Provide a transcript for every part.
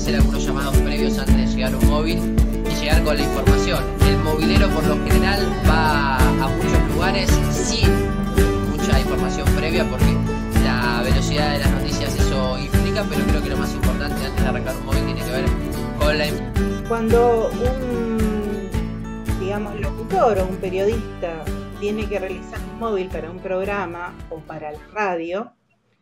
hacer algunos llamados previos antes de llegar a un móvil y llegar con la información. El movilero por lo general va a muchos lugares sin mucha información previa porque la velocidad de las noticias eso implica, pero creo que lo más importante antes de arrancar un móvil tiene que ver con la información. Cuando un, digamos, locutor o un periodista tiene que realizar un móvil para un programa o para la radio,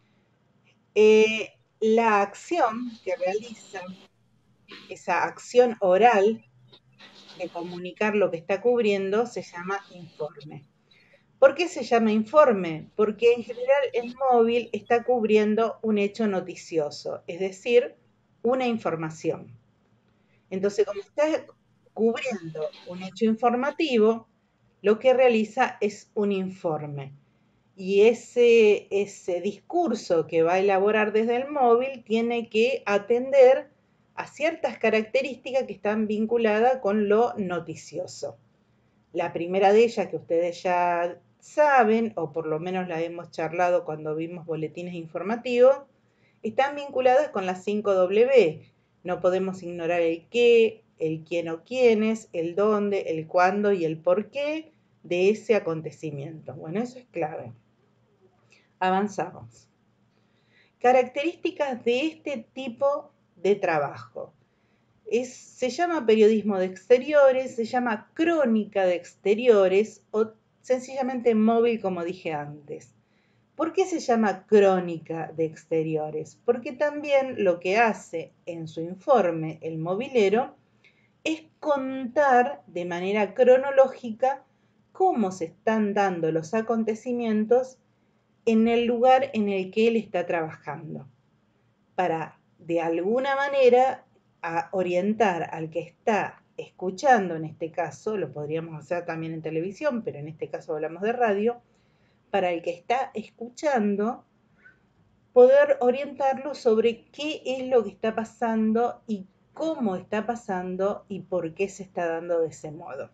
la acción que realiza, esa acción oral de comunicar lo que está cubriendo, se llama informe. ¿Por qué se llama informe? Porque en general el móvil está cubriendo un hecho noticioso, es decir, una información. Entonces, como está cubriendo un hecho informativo, lo que realiza es un informe. Y ese discurso que va a elaborar desde el móvil tiene que atender a ciertas características que están vinculadas con lo noticioso. La primera de ellas, que ustedes ya saben, o por lo menos la hemos charlado cuando vimos boletines informativos, están vinculadas con las 5 W. No podemos ignorar el qué, el quién o quiénes, el dónde, el cuándo y el por qué de ese acontecimiento. Bueno, eso es clave. Avanzamos. Características de este tipo de trabajo. Se llama periodismo de exteriores, se llama crónica de exteriores o sencillamente móvil, como dije antes. ¿Por qué se llama crónica de exteriores? Porque también lo que hace en su informe el movilero es contar de manera cronológica cómo se están dando los acontecimientos en el lugar en el que él está trabajando, para de alguna manera orientar al que está escuchando, en este caso, lo podríamos hacer también en televisión, pero en este caso hablamos de radio, para el que está escuchando, poder orientarlo sobre qué es lo que está pasando y cómo está pasando y por qué se está dando de ese modo.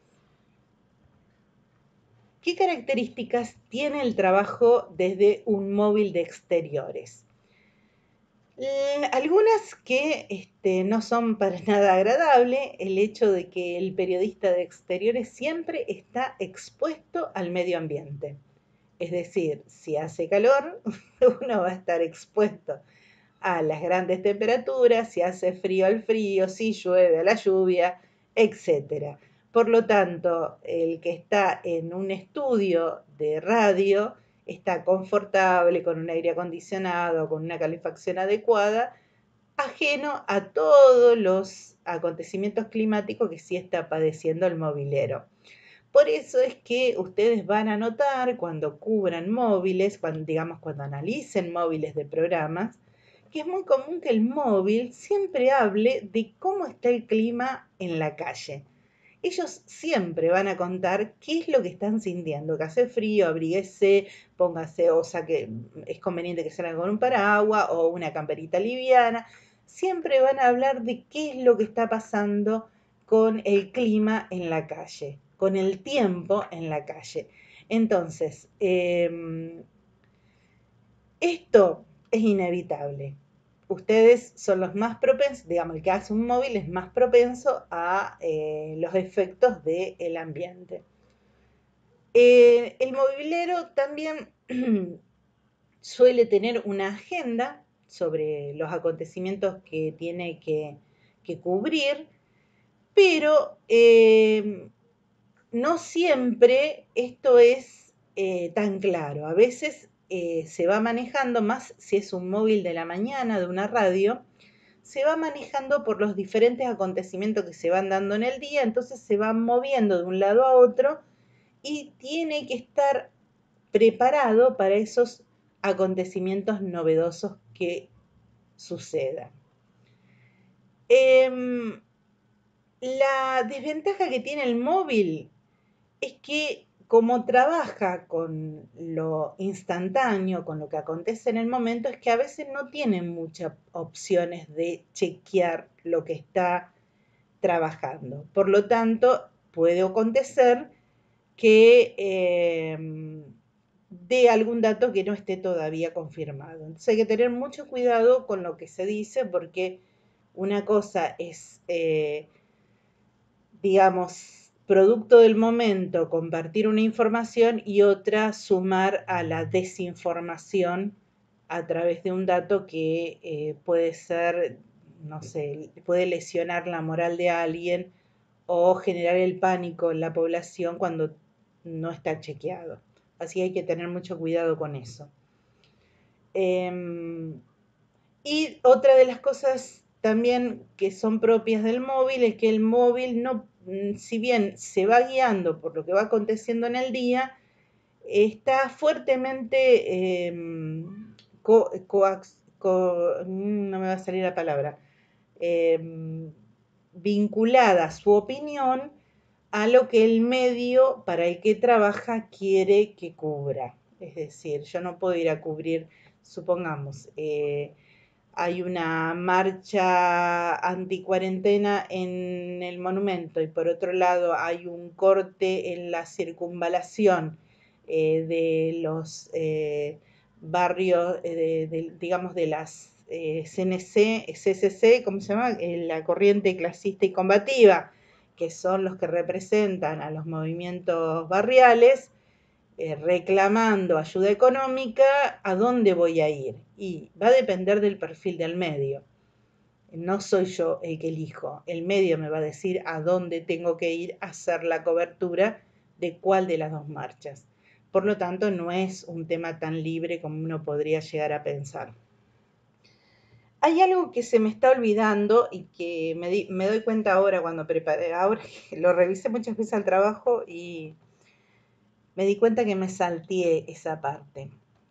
¿Qué características tiene el trabajo desde un móvil de exteriores? Algunas que no son para nada agradables, el hecho de que el periodista de exteriores siempre está expuesto al medio ambiente. Es decir, si hace calor, uno va a estar expuesto a las grandes temperaturas, si hace frío al frío, si llueve a la lluvia, etc. Por lo tanto, el que está en un estudio de radio está confortable, con un aire acondicionado, con una calefacción adecuada, ajeno a todos los acontecimientos climáticos que sí está padeciendo el movilero. Por eso es que ustedes van a notar cuando cubran móviles, cuando analicen móviles de programas, que es muy común que el móvil siempre hable de cómo está el clima en la calle. Ellos siempre van a contar qué es lo que están sintiendo, que hace frío, abríguese, póngase, o sea que es conveniente que salgan con un paraguas o una camperita liviana. Siempre van a hablar de qué es lo que está pasando con el clima en la calle, con el tiempo en la calle. Entonces, esto es inevitable. Ustedes son los más propensos, digamos, el que hace un móvil es más propenso a los efectos del ambiente. El movilero también suele tener una agenda sobre los acontecimientos que tiene que cubrir, pero no siempre esto es tan claro. A veces se va manejando más, si es un móvil de la mañana de una radio, se va manejando por los diferentes acontecimientos que se van dando en el día, entonces se van moviendo de un lado a otro y tiene que estar preparado para esos acontecimientos novedosos que sucedan. La desventaja que tiene el móvil es que como trabaja con lo instantáneo, con lo que acontece en el momento, es que a veces no tienen muchas opciones de chequear lo que está trabajando. Por lo tanto, puede acontecer que dé algún dato que no esté todavía confirmado. Entonces hay que tener mucho cuidado con lo que se dice porque Una cosa es, digamos, producto del momento, compartir una información y otra sumar a la desinformación a través de un dato que puede ser, no sé, puede lesionar la moral de alguien o generar el pánico en la población cuando no está chequeado. Así hay que tener mucho cuidado con eso. Y otra de las cosas también que son propias del móvil es que el móvil no, si bien se va guiando por lo que va aconteciendo en el día, está fuertemente no me va a salir la palabra, vinculada su opinión a lo que el medio para el que trabaja quiere que cubra. Es decir, yo no puedo ir a cubrir, supongamos, hay una marcha anticuarentena en el monumento y por otro lado hay un corte en la circunvalación de los barrios, digamos, de las CCC, ¿cómo se llama? La corriente clasista y combativa, que son los que representan a los movimientos barriales, reclamando ayuda económica, ¿a dónde voy a ir? Y va a depender del perfil del medio. No soy yo el que elijo, el medio me va a decir a dónde tengo que ir a hacer la cobertura de cuál de las dos marchas. Por lo tanto, no es un tema tan libre como uno podría llegar a pensar. Hay algo que se me está olvidando y que me doy cuenta ahora cuando preparé, ahora lo revisé muchas veces al trabajo y me di cuenta que me salteé esa parte.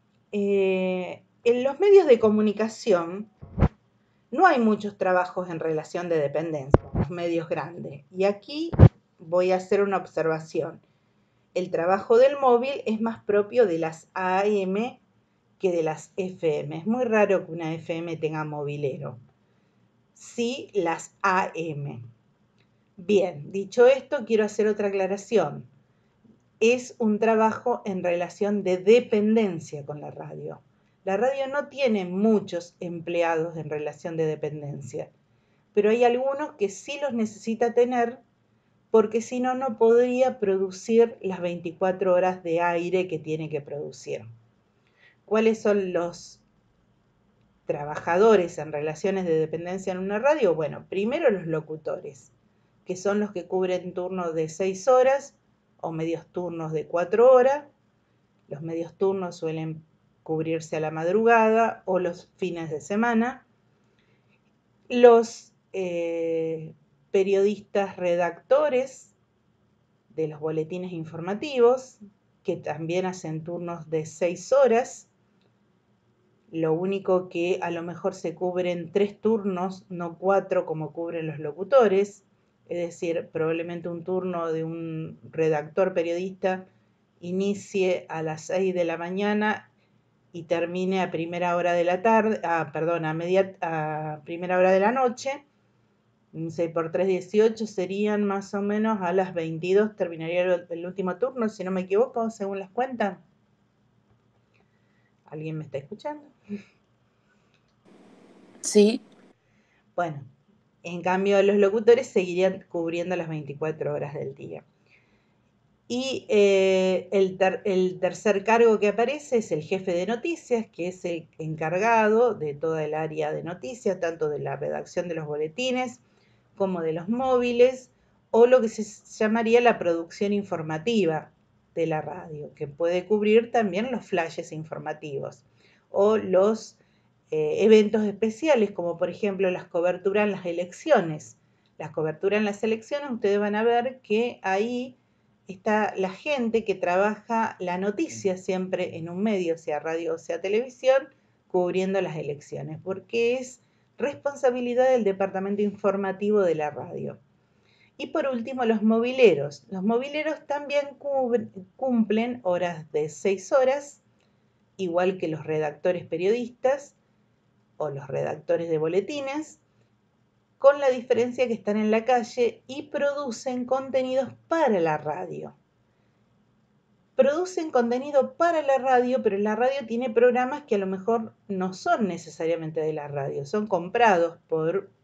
En los medios de comunicación no hay muchos trabajos en relación de dependencia, los medios grandes. Y aquí voy a hacer una observación. El trabajo del móvil es más propio de las AM que de las FM. Es muy raro que una FM tenga movilero. Sí, las AM. Bien, dicho esto, quiero hacer otra aclaración. Es un trabajo en relación de dependencia con la radio. La radio no tiene muchos empleados en relación de dependencia, pero hay algunos que sí los necesita tener porque si no, no podría producir las 24 horas de aire que tiene que producir. ¿Cuáles son los trabajadores en relaciones de dependencia en una radio? Bueno, primero los locutores, que son los que cubren turnos de 6 horas o medios turnos de 4 horas. Los medios turnos suelen cubrirse a la madrugada o los fines de semana. Los periodistas redactores de los boletines informativos, que también hacen turnos de 6 horas. Lo único que a lo mejor se cubren 3 turnos, no 4 como cubren los locutores. Es decir, probablemente un turno de un redactor periodista inicie a las 6 de la mañana y termine a primera hora de la tarde, a primera hora de la noche. 6 por 3, 18 serían más o menos a las 22 terminaría el último turno, si no me equivoco, según las cuentas. ¿Alguien me está escuchando? Sí. Bueno, en cambio los locutores seguirían cubriendo las 24 horas del día. Y el tercer cargo que aparece es el jefe de noticias, que es el encargado de toda el área de noticias, tanto de la redacción de los boletines como de los móviles, o lo que se llamaría la producción informativa de la radio, que puede cubrir también los flashes informativos o los eventos especiales, como por ejemplo las coberturas en las elecciones. Las coberturas en las elecciones, ustedes van a ver que ahí está la gente que trabaja la noticia siempre en un medio, sea radio o sea televisión, cubriendo las elecciones, porque es responsabilidad del departamento informativo de la radio. Y por último, los mobileros. Los mobileros también cumplen horas de 6 horas, igual que los redactores periodistas o los redactores de boletines, con la diferencia que están en la calle y producen contenidos para la radio. Producen contenido para la radio, pero la radio tiene programas que a lo mejor no son necesariamente de la radio, son comprados por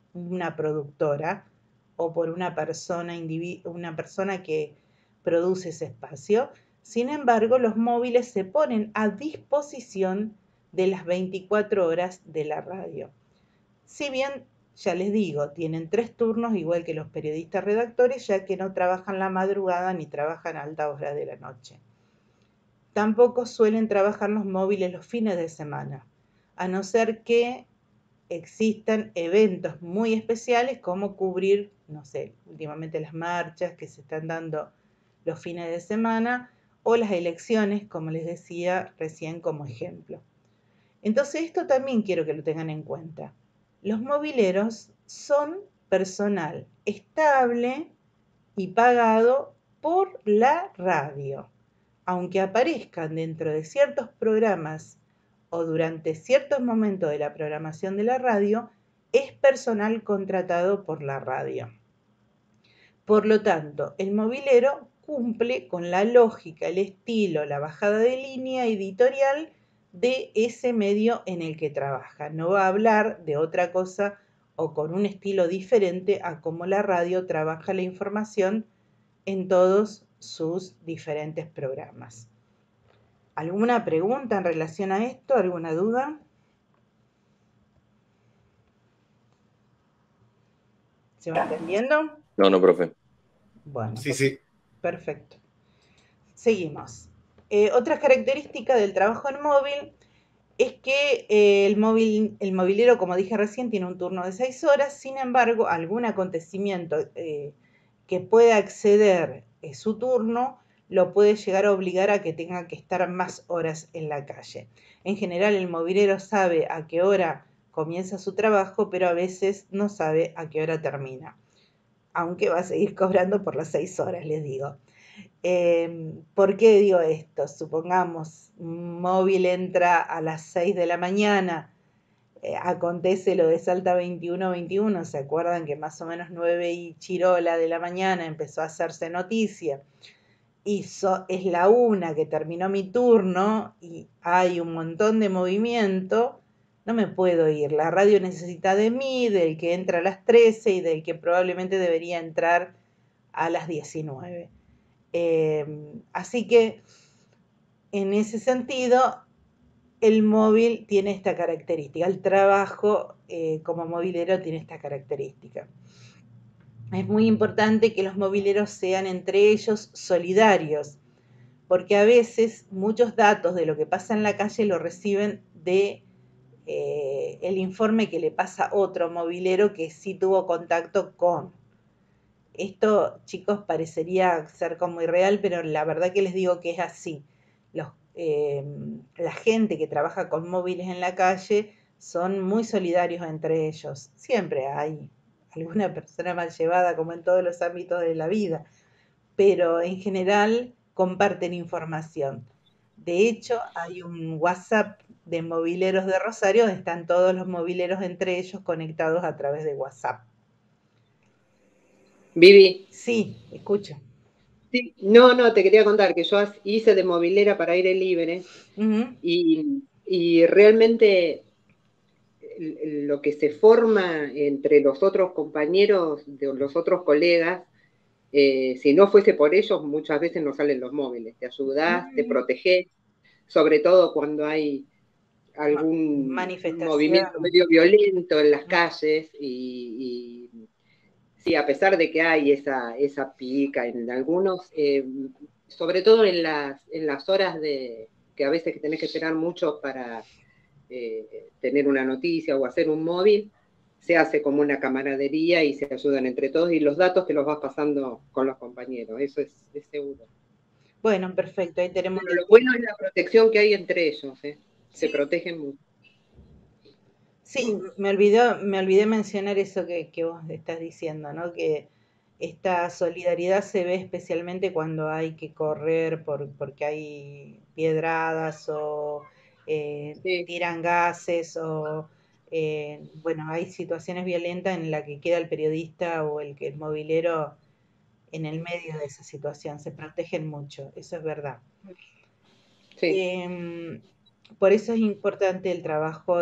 una productora o por una persona que produce ese espacio. Sin embargo, los móviles se ponen a disposición de las 24 horas de la radio. Si bien, ya les digo, tienen 3 turnos, igual que los periodistas redactores, ya que no trabajan la madrugada ni trabajan a alta hora de la noche. Tampoco suelen trabajar los móviles los fines de semana, a no ser que existan eventos muy especiales como cubrir, no sé, últimamente las marchas que se están dando los fines de semana o las elecciones, como les decía recién como ejemplo. Entonces esto también quiero que lo tengan en cuenta. Los mobileros son personal estable y pagado por la radio, aunque aparezcan dentro de ciertos programas o durante ciertos momentos de la programación de la radio, es personal contratado por la radio. Por lo tanto, el mobilero cumple con la lógica, el estilo, la bajada de línea editorial de ese medio en el que trabaja. No va a hablar de otra cosa o con un estilo diferente a cómo la radio trabaja la información en todos sus diferentes programas. ¿Alguna pregunta en relación a esto? ¿Alguna duda? ¿Se va entendiendo? No, profe. Bueno, Sí. Perfecto. Seguimos. Otra característica del trabajo en móvil es que el mobilero, como dije recién, tiene un turno de 6 horas. Sin embargo, algún acontecimiento que pueda exceder su turno lo puede llegar a obligar a que tenga que estar más horas en la calle. En general, el mobilero sabe a qué hora comienza su trabajo, pero a veces no sabe a qué hora termina. Aunque va a seguir cobrando por las 6 horas, les digo. ¿Por qué digo esto? Supongamos, un móvil entra a las 6 de la mañana, acontece lo de Salta 21-21, ¿se acuerdan que más o menos 9 y chirola de la mañana empezó a hacerse noticia? Es la 1 que terminó mi turno y hay un montón de movimiento, no me puedo ir. La radio necesita de mí, del que entra a las 13 y del que probablemente debería entrar a las 19. Así que, en ese sentido, el móvil tiene esta característica, el trabajo como mobilero tiene esta característica. Es muy importante que los mobileros sean entre ellos solidarios, porque a veces muchos datos de lo que pasa en la calle lo reciben de el informe que le pasa otro mobilero que sí tuvo contacto con. Esto, chicos, parecería ser como irreal, pero la verdad que les digo que es así. La gente que trabaja con móviles en la calle son muy solidarios entre ellos. Siempre hay alguna persona mal llevada, como en todos los ámbitos de la vida, pero en general comparten información. De hecho, hay un WhatsApp de mobileros de Rosario donde están todos los mobileros entre ellos conectados a través de WhatsApp. Vivi. Sí, escucho. Sí, no, te quería contar que yo hice de mobilera para Aire Libre. Uh-huh. y realmente lo que se forma entre los otros compañeros, de los otros colegas, si no fuese por ellos, muchas veces no salen los móviles. Te ayudás, te protegés, sobre todo cuando hay algún movimiento medio violento en las calles y sí, a pesar de que hay esa pica en algunos, sobre todo en las horas que a veces tenés que esperar mucho para tener una noticia o hacer un móvil, se hace como una camaradería y se ayudan entre todos y los datos te los vas pasando con los compañeros, eso es seguro. Bueno, perfecto, ahí tenemos... Pero lo bueno es la protección que hay entre ellos, se protegen mucho. Sí, me olvidé mencionar eso que vos estás diciendo, ¿no? Que esta solidaridad se ve especialmente cuando hay que correr porque hay piedradas o tiran gases o, bueno, hay situaciones violentas en las que queda el periodista o el movilero en el medio de esa situación. Se protegen mucho, eso es verdad. Sí. por eso es importante el trabajo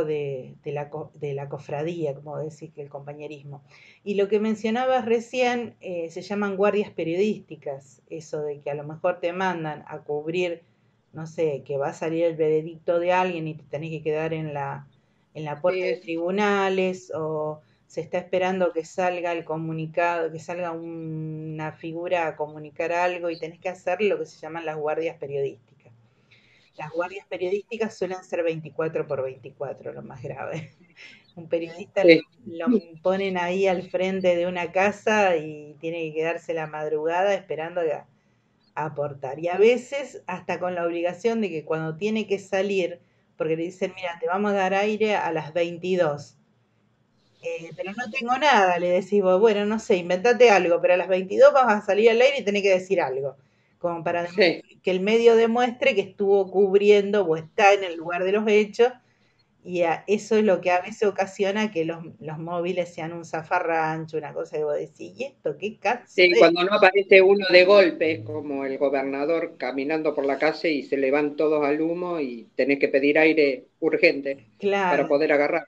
de la cofradía, como decís, que el compañerismo. Y lo que mencionabas recién, se llaman guardias periodísticas, eso de que a lo mejor te mandan a cubrir, no sé, que va a salir el veredicto de alguien y te tenés que quedar en la puerta de Es, tribunales, o se está esperando que salga el comunicado, que salga una figura a comunicar algo y tenés que hacer lo que se llaman las guardias periodísticas. Las guardias periodísticas suelen ser 24 por 24, lo más grave. Un periodista es- lo ponen ahí al frente de una casa y tiene que quedarse la madrugada esperando a aportar. Y a veces hasta con la obligación de que cuando tiene que salir, porque le dicen, mira, te vamos a dar aire a las 22. Pero no tengo nada, le decís vos, bueno, no sé, inventate algo, pero a las 22 vas a salir al aire y tenés que decir algo, como para sí. que el medio demuestre que estuvo cubriendo o está en el lugar de los hechos, y eso es lo que a veces ocasiona que los móviles sean un zafarrancho, una cosa que vos decís, ¿y esto qué caso Sí, es? cuando no aparece uno de golpe, es como el gobernador caminando por la calle y se le van todos al humo y tenés que pedir aire urgente para Claro, poder agarrar.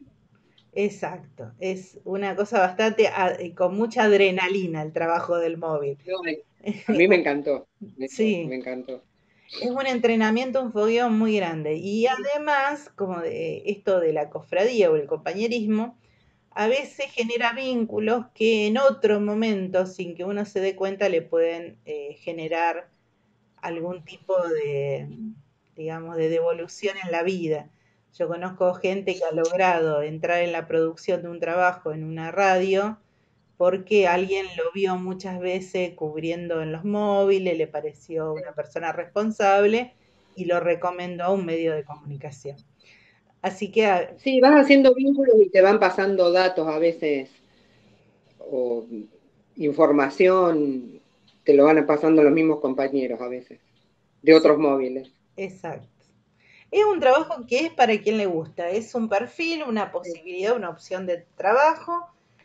exacto, es una cosa bastante, con mucha adrenalina el trabajo del móvil. A mí me encantó, eso, Sí, me encantó. es un entrenamiento, un fogueo muy grande. Y además, como de esto de la cofradía o el compañerismo, a veces genera vínculos que en otro momento, sin que uno se dé cuenta, le pueden generar algún tipo de, digamos, de devolución en la vida. Yo conozco gente que ha logrado entrar en la producción de un trabajo en una radio porque alguien lo vio muchas veces cubriendo en los móviles, le pareció una persona responsable y lo recomendó a un medio de comunicación. Así que Sí, vas haciendo vínculos y te van pasando datos a veces o información, te lo van pasando los mismos compañeros a veces, de sí, otros móviles. exacto. Es un trabajo que es para quien le gusta, es un perfil, una posibilidad, una opción de trabajo,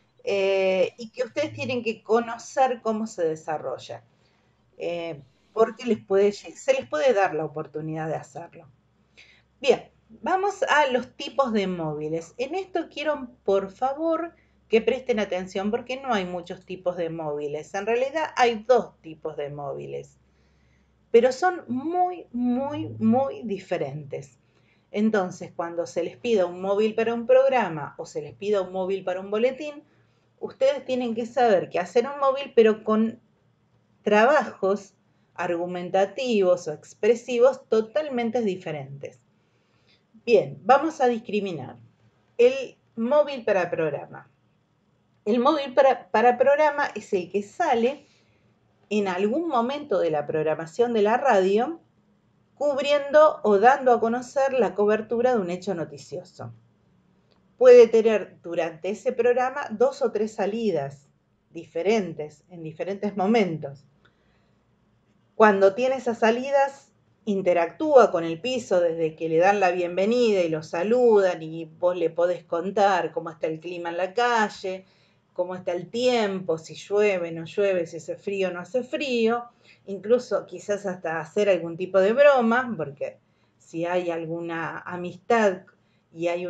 y que ustedes tienen que conocer cómo se desarrolla, eh, porque se les puede dar la oportunidad de hacerlo. Bien, vamos a los tipos de móviles. En esto quiero, por favor, que presten atención porque no hay muchos tipos de móviles. En realidad hay dos tipos de móviles, pero son muy, muy, muy diferentes. Entonces, cuando se les pida un móvil para un programa o se les pida un móvil para un boletín, ustedes tienen que saber que hacer un móvil, pero con trabajos argumentativos o expresivos totalmente diferentes. Bien, vamos a discriminar. El móvil para programa. El móvil para programa es el que sale en algún momento de la programación de la radio cubriendo o dando a conocer la cobertura de un hecho noticioso. Puede tener durante ese programa 2 o 3 salidas diferentes en diferentes momentos. Cuando tiene esas salidas, interactúa con el piso desde que le dan la bienvenida y lo saludan y vos le podés contar cómo está el clima en la calle, cómo está el tiempo, si llueve, no llueve, si hace frío, no hace frío, incluso quizás hasta hacer algún tipo de broma, porque si hay alguna amistad y hay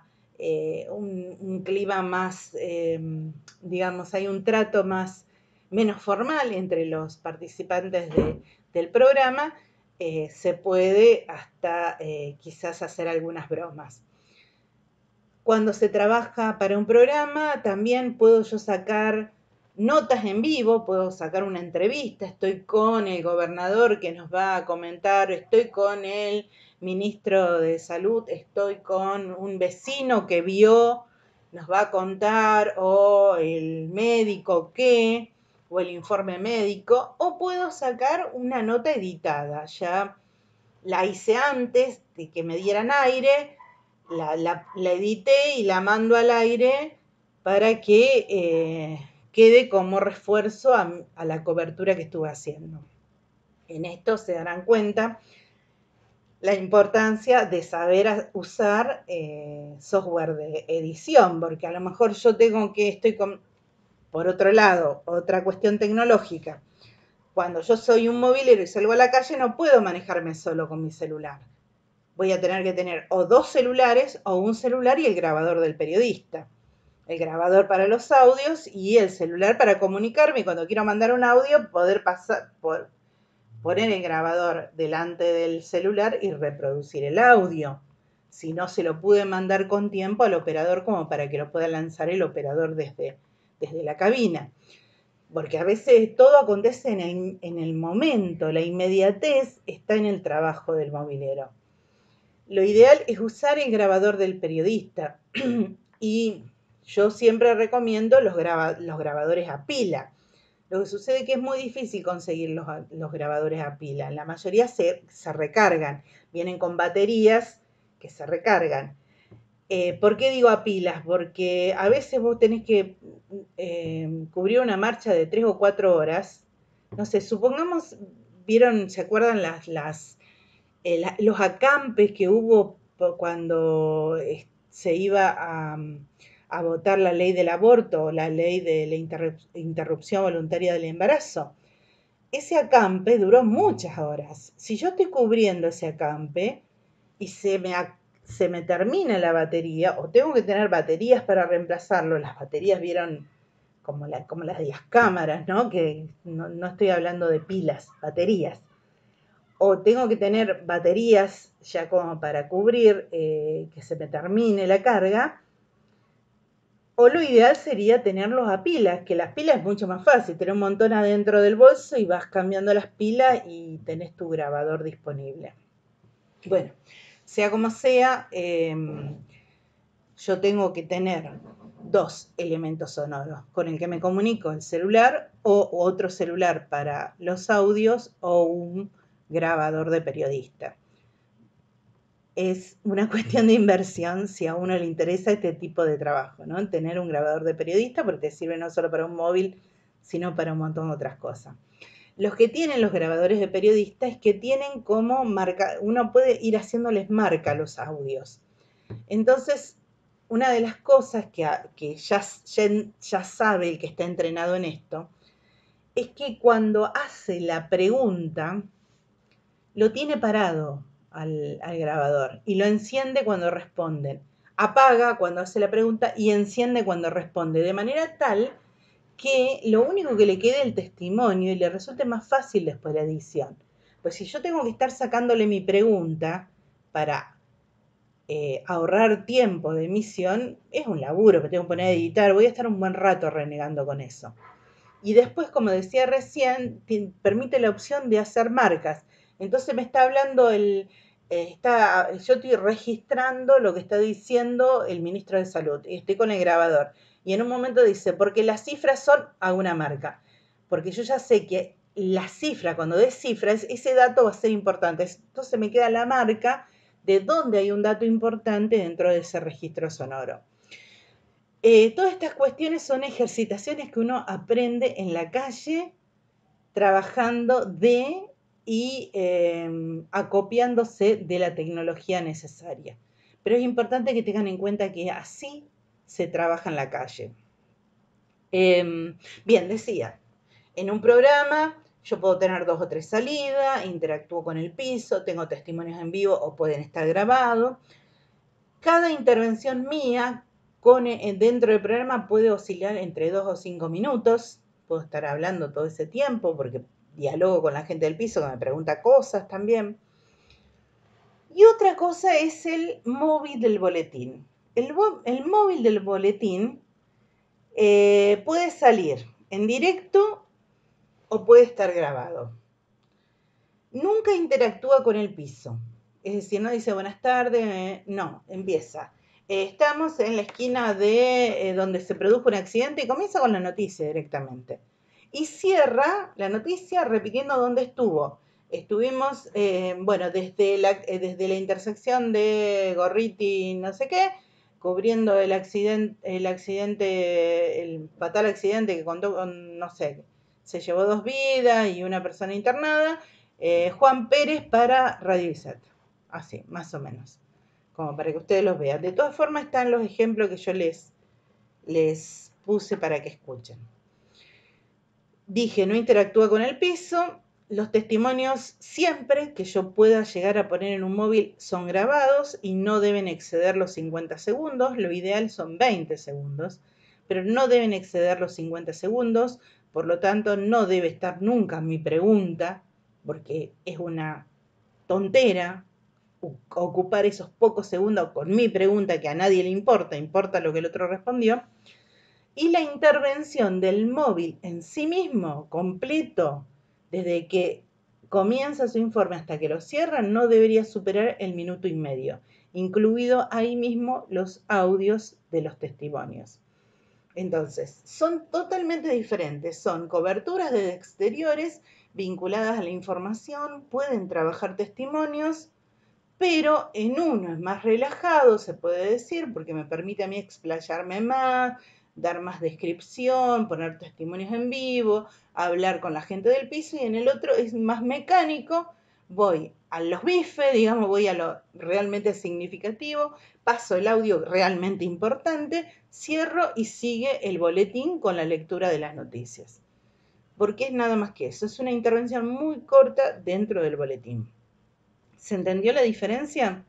un clima más, digamos, hay un trato más menos formal entre los participantes del programa, se puede hasta quizás hacer algunas bromas. Cuando se trabaja para un programa, también puedo yo sacar notas en vivo, puedo sacar una entrevista, estoy con el gobernador que nos va a comentar, estoy con el ministro de salud, estoy con un vecino que vio, nos va a contar, o el médico que, o el informe médico, o puedo sacar una nota editada, ya la hice antes de que me dieran aire, la edité y la mando al aire para que quede como refuerzo a la cobertura que estuve haciendo. En esto se darán cuenta la importancia de saber usar software de edición, porque a lo mejor yo estoy con, por otro lado, otra cuestión tecnológica. Cuando yo soy un movilero y salgo a la calle, no puedo manejarme solo con mi celular. voy a tener que tener o 2 celulares o un celular y el grabador del periodista. El grabador para los audios y el celular para comunicarme y cuando quiero mandar un audio poder poner el grabador delante del celular y reproducir el audio. Si no, se lo pude mandar con tiempo al operador como para que lo pueda lanzar el operador desde la cabina. Porque a veces todo acontece en el momento, la inmediatez está en el trabajo del movilero. Lo ideal es usar el grabador del periodista y yo siempre recomiendo los grabadores a pila. Lo que sucede es que es muy difícil conseguir los grabadores a pila. La mayoría se recargan, vienen con baterías que se recargan. ¿Por qué digo a pilas? Porque a veces vos tenés que cubrir una marcha de 3 o 4 horas. No sé, supongamos, ¿vieron, se acuerdan los acampes que hubo cuando se iba a votar la ley del aborto o la ley de la interrupción voluntaria del embarazo? Ese acampe duró muchas horas. Si yo estoy cubriendo ese acampe y se me termina la batería o tengo que tener baterías para reemplazarlo, las baterías vieron como las de las cámaras, ¿no? Que no estoy hablando de pilas, baterías. O tengo que tener baterías ya como para cubrir que se me termine la carga, o lo ideal sería tenerlos a pilas, que las pilas es mucho más fácil, tener un montón adentro del bolso y vas cambiando las pilas y tenés tu grabador disponible. Bueno, sea como sea, yo tengo que tener 2 elementos sonoros, con el que me comunico, el celular o otro celular para los audios o un grabador de periodista. Es una cuestión de inversión si a uno le interesa este tipo de trabajo, ¿no? Tener un grabador de periodista porque te sirve no solo para un móvil, sino para un montón de otras cosas. Los que tienen los grabadores de periodista es que tienen como marca, uno puede ir haciéndoles marca a los audios. Entonces, una de las cosas que ya sabe el que está entrenado en esto, es que cuando hace la pregunta, lo tiene parado al grabador y lo enciende cuando responden. Apaga cuando hace la pregunta y enciende cuando responde, de manera tal que lo único que le quede es el testimonio y le resulte más fácil después la edición. Pues si yo tengo que estar sacándole mi pregunta para ahorrar tiempo de emisión, es un laburo que tengo que poner a editar, voy a estar un buen rato renegando con eso. Y después, como decía recién, permite la opción de hacer marcas. Entonces me está hablando yo estoy registrando lo que está diciendo el ministro de Salud, y estoy con el grabador. Y en un momento dice, porque las cifras son a una marca. Porque yo ya sé que la cifra, cuando des cifras, ese dato va a ser importante. Entonces me queda la marca de dónde hay un dato importante dentro de ese registro sonoro. Todas estas cuestiones son ejercitaciones que uno aprende en la calle, trabajando y acopiándose de la tecnología necesaria. Pero es importante que tengan en cuenta que así se trabaja en la calle. Bien, decía, en un programa yo puedo tener 2 o 3 salidas, interactúo con el piso, tengo testimonios en vivo o pueden estar grabados. Cada intervención mía dentro del programa puede oscilar entre 2 o 5 minutos. Puedo estar hablando todo ese tiempo porque dialogo con la gente del piso que me pregunta cosas también. Y otra cosa es el móvil del boletín. El móvil del boletín puede salir en directo o puede estar grabado. Nunca interactúa con el piso. Es decir, no dice buenas tardes, no, empieza. Estamos en la esquina de donde se produjo un accidente y comienza con la noticia directamente. Y cierra la noticia repitiendo dónde estuvo. Estuvimos, desde la intersección de Gorriti no sé qué, cubriendo el fatal accidente que contó, no sé, se llevó 2 vidas y una persona internada, Juan Pérez para Radio Iset. Así, más o menos, como para que ustedes los vean. De todas formas están los ejemplos que yo les puse para que escuchen. Dije, no interactúa con el piso, Los testimonios siempre que yo pueda llegar a poner en un móvil son grabados y no deben exceder los 50 segundos. Lo ideal son 20 segundos, pero no deben exceder los 50 segundos. Por lo tanto, no debe estar nunca mi pregunta, porque es una tontera ocupar esos pocos segundos con mi pregunta que a nadie le importa, importa lo que el otro respondió. Y la intervención del móvil en sí mismo, completo, desde que comienza su informe hasta que lo cierra, no debería superar el 1,5 minutos, incluido ahí mismo los audios de los testimonios. Entonces, son totalmente diferentes, son coberturas de exteriores vinculadas a la información, pueden trabajar testimonios, pero en uno es más relajado, se puede decir, porque me permite a mí explayarme más, dar más descripción, poner testimonios en vivo, hablar con la gente del piso, y en el otro es más mecánico, voy a los bifes, digamos, voy a lo realmente significativo, paso el audio realmente importante, cierro y sigue el boletín con la lectura de las noticias. Porque es nada más que eso, es una intervención muy corta dentro del boletín. ¿Se entendió la diferencia?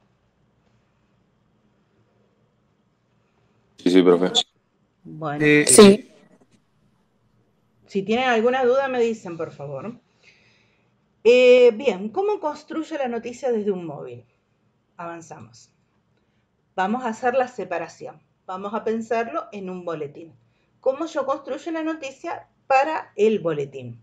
Sí, profe. Bueno, Sí. si tienen alguna duda me dicen, por favor. Bien, ¿cómo construyo la noticia desde un móvil? Avanzamos. Vamos a hacer la separación. Vamos a pensarlo en un boletín. ¿Cómo yo construyo la noticia para el boletín?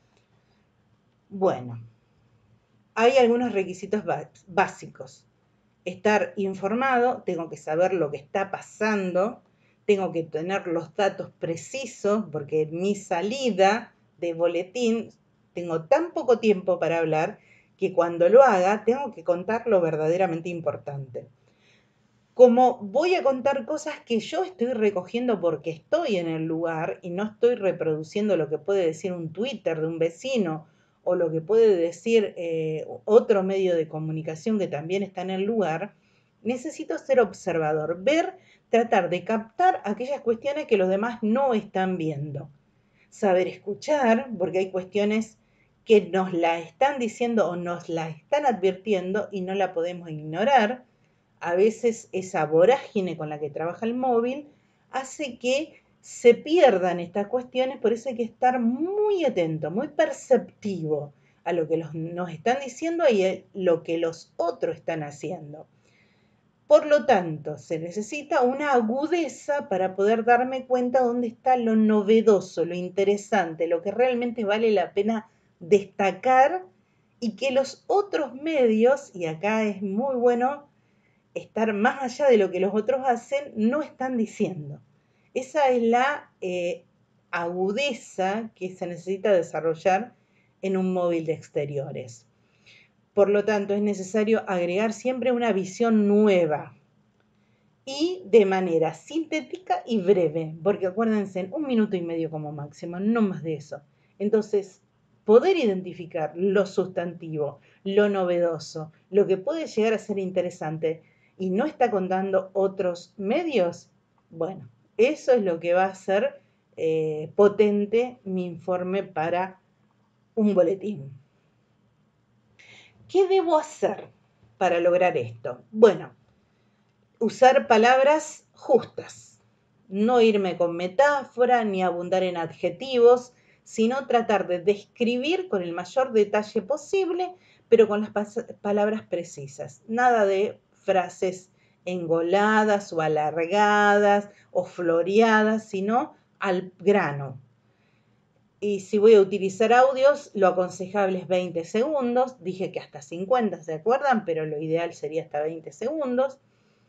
Bueno, hay algunos requisitos básicos. Estar informado, tengo que saber lo que está pasando, tengo que tener los datos precisos, porque en mi salida de boletín tengo tan poco tiempo para hablar que cuando lo haga tengo que contar lo verdaderamente importante. Como voy a contar cosas que yo estoy recogiendo porque estoy en el lugar y no estoy reproduciendo lo que puede decir un Twitter de un vecino o lo que puede decir otro medio de comunicación que también está en el lugar, necesito ser observador, ver, tratar de captar aquellas cuestiones que los demás no están viendo. Saber escuchar, porque hay cuestiones que nos la están diciendo o nos la están advirtiendo y no la podemos ignorar. A veces esa vorágine con la que trabaja el móvil hace que se pierdan estas cuestiones, por eso hay que estar muy atento, muy perceptivo a lo que nos están diciendo y a lo que los otros están haciendo. Por lo tanto, se necesita una agudeza para poder darme cuenta dónde está lo novedoso, lo interesante, lo que realmente vale la pena destacar y que los otros medios, y acá es muy bueno estar más allá de lo que los otros hacen, no están diciendo. Esa es la agudeza que se necesita desarrollar en un móvil de exteriores. Por lo tanto, es necesario agregar siempre una visión nueva y de manera sintética y breve, porque acuérdense, en 1,5 minutos como máximo, no más de eso. Entonces, poder identificar lo sustantivo, lo novedoso, lo que puede llegar a ser interesante y no está contando otros medios, bueno, eso es lo que va a hacer potente mi informe para un boletín. ¿Qué debo hacer para lograr esto? Bueno, usar palabras justas, no irme con metáfora ni abundar en adjetivos, sino tratar de describir con el mayor detalle posible, pero con las palabras precisas. Nada de frases engoladas o alargadas o floreadas, sino al grano. Y si voy a utilizar audios, lo aconsejable es 20 segundos. Dije que hasta 50, ¿se acuerdan? Pero lo ideal sería hasta 20 segundos.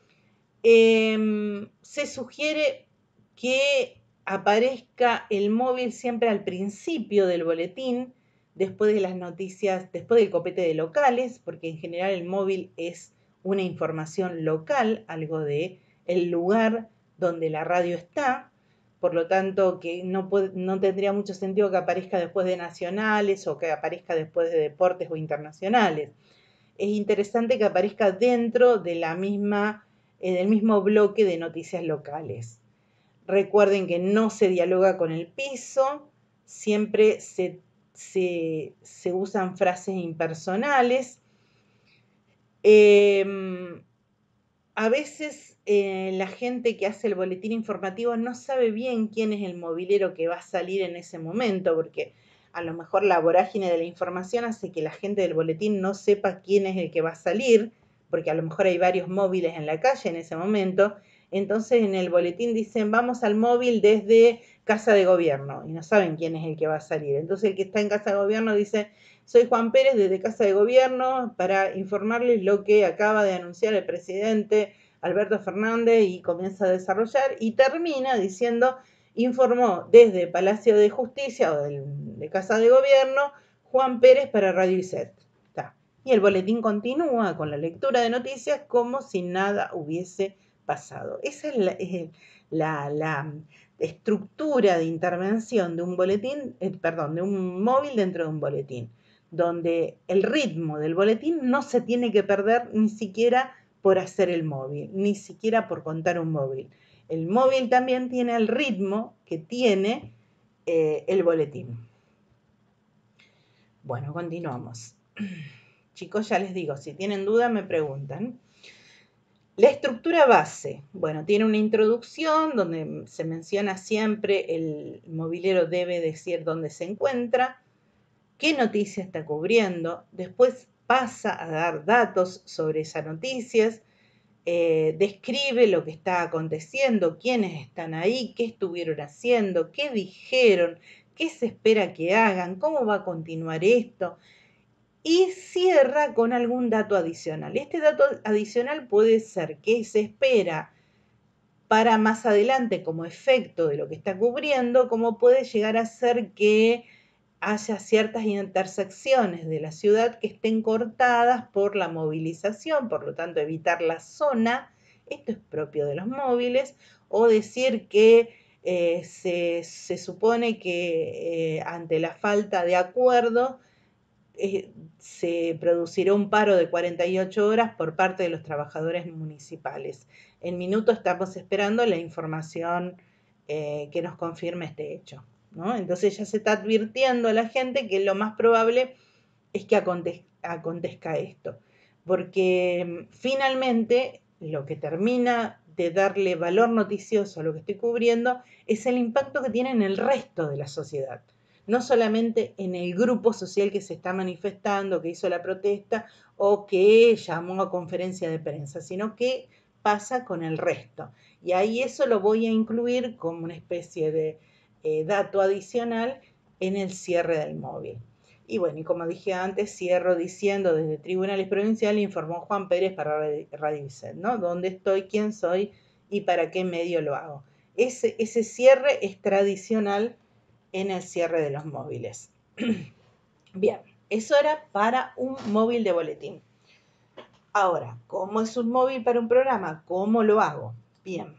Se sugiere que aparezca el móvil siempre al principio del boletín, después de las noticias, después del copete de locales, porque en general el móvil es una información local, algo de el lugar donde la radio está. Por lo tanto, que no tendría mucho sentido que aparezca después de nacionales o que aparezca después de deportes o internacionales. Es interesante que aparezca dentro de del mismo bloque de noticias locales. Recuerden que no se dialoga con el piso, siempre se se usan frases impersonales. A veces la gente que hace el boletín informativo no sabe bien quién es el movilero que va a salir en ese momento, porque a lo mejor la vorágine de la información hace que la gente del boletín no sepa quién es el que va a salir, porque a lo mejor hay varios móviles en la calle en ese momento. Entonces en el boletín dicen, vamos al móvil desde Casa de Gobierno, y no saben quién es el que va a salir. Entonces el que está en Casa de Gobierno dice, soy Juan Pérez desde Casa de Gobierno para informarles lo que acaba de anunciar el presidente Alberto Fernández, y comienza a desarrollar y termina diciendo, informó desde Palacio de Justicia o de Casa de Gobierno Juan Pérez para Radio ISET. Y el boletín continúa con la lectura de noticias como si nada hubiese pasado. Esa es la estructura de intervención de un boletín, de un móvil dentro de un boletín, donde el ritmo del boletín no se tiene que perder ni siquiera por hacer el móvil, ni siquiera por contar un móvil. El móvil también tiene el ritmo que tiene el boletín. Bueno, continuamos. Chicos, ya les digo, si tienen duda me preguntan. La estructura base, bueno, tiene una introducción donde se menciona siempre el movilero debe decir dónde se encuentra, qué noticia está cubriendo, después pasa a dar datos sobre esas noticias, describe lo que está aconteciendo, quiénes están ahí, qué estuvieron haciendo, qué dijeron, qué se espera que hagan, cómo va a continuar esto, y cierra con algún dato adicional. Este dato adicional puede ser que se espera para más adelante como efecto de lo que está cubriendo, como puede llegar a ser que haya ciertas intersecciones de la ciudad que estén cortadas por la movilización, por lo tanto evitar la zona. Esto es propio de los móviles, o decir que se supone que ante la falta de acuerdo se producirá un paro de 48 horas por parte de los trabajadores municipales. En minutos estamos esperando la información que nos confirme este hecho, ¿no? Entonces ya se está advirtiendo a la gente que lo más probable es que acontezca esto, porque finalmente lo que termina de darle valor noticioso a lo que estoy cubriendo es el impacto que tiene en el resto de la sociedad. No solamente en el grupo social que se está manifestando, que hizo la protesta o que llamó a conferencia de prensa, sino que pasa con el resto. Y ahí eso lo voy a incluir como una especie de dato adicional en el cierre del móvil. Y bueno, y como dije antes, cierro diciendo desde Tribunales Provinciales informó Juan Pérez para Radio ISET, ¿no? ¿Dónde estoy, quién soy y para qué medio lo hago? Ese cierre es tradicional en el cierre de los móviles. Bien, eso era para un móvil de boletín. Ahora, ¿cómo es un móvil para un programa? ¿Cómo lo hago? Bien.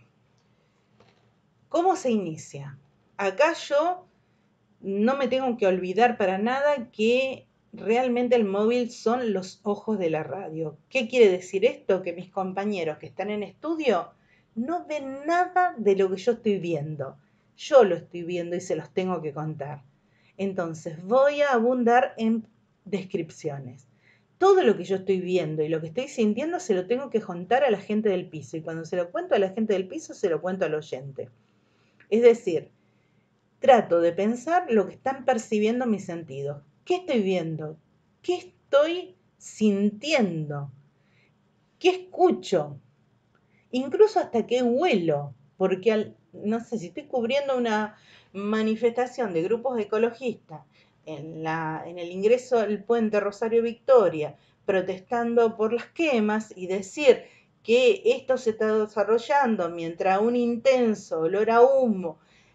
¿Cómo se inicia? Acá yo no me tengo que olvidar para nada que realmente el móvil son los ojos de la radio. ¿Qué quiere decir esto? Que mis compañeros que están en estudio no ven nada de lo que yo estoy viendo. Yo lo estoy viendo y se los tengo que contar. Entonces voy a abundar en descripciones. Todo lo que yo estoy viendo y lo que estoy sintiendo se lo tengo que contar a la gente del piso. Y cuando se lo cuento a la gente del piso, se lo cuento al oyente. Es decir, trato de pensar lo que están percibiendo mis sentidos. ¿Qué estoy viendo? ¿Qué estoy sintiendo? ¿Qué escucho? Incluso hasta qué huelo, porque no sé, si estoy cubriendo una manifestación de grupos ecologistas en el ingreso al puente Rosario Victoria, protestando por las quemas, y decir que esto se está desarrollando mientras un intenso olor a humo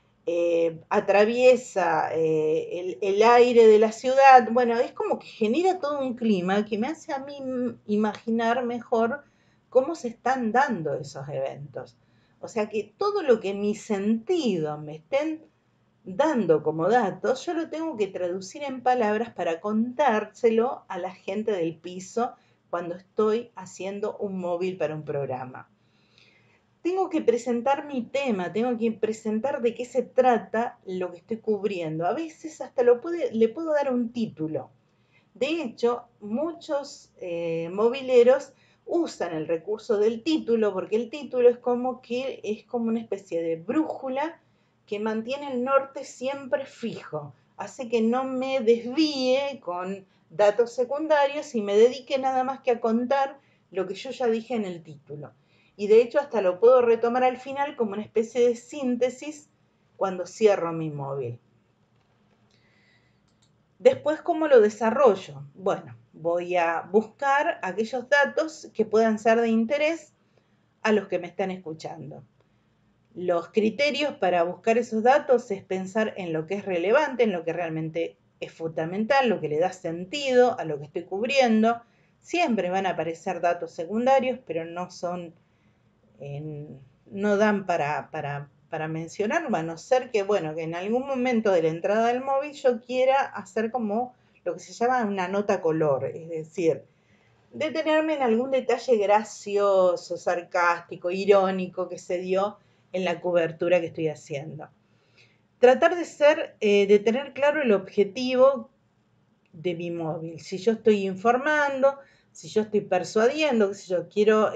atraviesa el aire de la ciudad, bueno, es como que genera todo un clima que me hace a mí imaginar mejor cómo se están dando esos eventos. O sea que todo lo que mis sentidos me estén dando como datos, yo lo tengo que traducir en palabras para contárselo a la gente del piso cuando estoy haciendo un móvil para un programa. tengo que presentar mi tema, tengo que presentar de qué se trata lo que estoy cubriendo. A veces hasta le puedo dar un título. De hecho, muchos mobileros usan el recurso del título porque el título es como una especie de brújula que mantiene el norte siempre fijo. Hace que no me desvíe con datos secundarios y me dedique nada más que a contar lo que yo ya dije en el título. Y de hecho hasta lo puedo retomar al final como una especie de síntesis cuando cierro mi móvil. Después, ¿cómo lo desarrollo? Bueno, voy a buscar aquellos datos que puedan ser de interés a los que me están escuchando. Los criterios para buscar esos datos es pensar en lo que es relevante, en lo que realmente es fundamental, lo que le da sentido a lo que estoy cubriendo. Siempre van a aparecer datos secundarios, pero no dan para mencionarlo, a no ser que, bueno, que en algún momento de la entrada del móvil yo quiera hacer como lo que se llama una nota color, es decir, detenerme en algún detalle gracioso, sarcástico, irónico que se dio en la cobertura que estoy haciendo. Tratar de tener claro el objetivo de mi móvil. Si yo estoy informando, si yo estoy persuadiendo, si yo quiero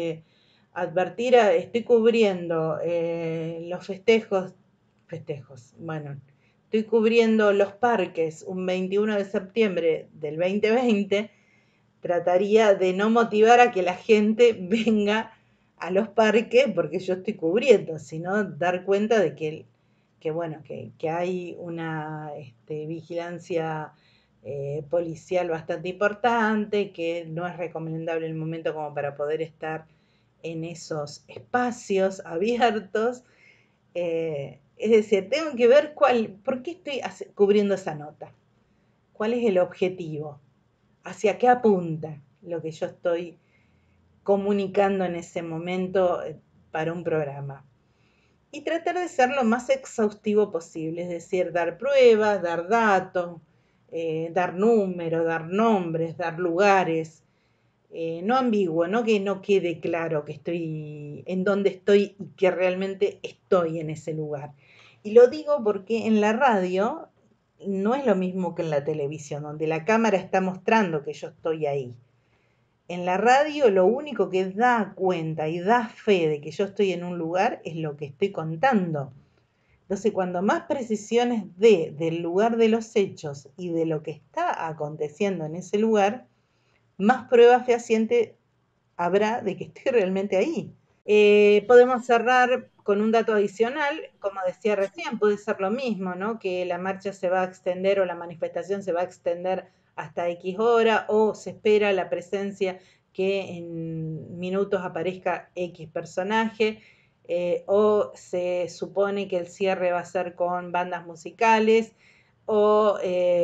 estoy cubriendo los festejos, bueno, estoy cubriendo los parques un 21 de septiembre del 2020, trataría de no motivar a que la gente venga a los parques porque yo estoy cubriendo, sino dar cuenta de que hay una vigilancia policial bastante importante, que no es recomendable el momento como para poder estar en esos espacios abiertos. Es decir, tengo que ver por qué estoy cubriendo esa nota, cuál es el objetivo, hacia qué apunta lo que yo estoy comunicando en ese momento para un programa. Y tratar de ser lo más exhaustivo posible, es decir, dar pruebas, dar datos, dar números, dar nombres, dar lugares, no ambiguo, no que no quede claro que estoy en dónde estoy y que realmente estoy en ese lugar. Y lo digo porque en la radio no es lo mismo que en la televisión, donde la cámara está mostrando que yo estoy ahí. En la radio lo único que da cuenta y da fe de que yo estoy en un lugar es lo que estoy contando. Entonces, cuando más precisiones del lugar de los hechos y de lo que está aconteciendo en ese lugar, más prueba fehaciente habrá de que estoy realmente ahí. Podemos cerrar con un dato adicional, como decía recién, puede ser lo mismo, ¿no? Que la marcha se va a extender o la manifestación se va a extender hasta X hora, o se espera la presencia que en minutos aparezca X personaje, o se supone que el cierre va a ser con bandas musicales, o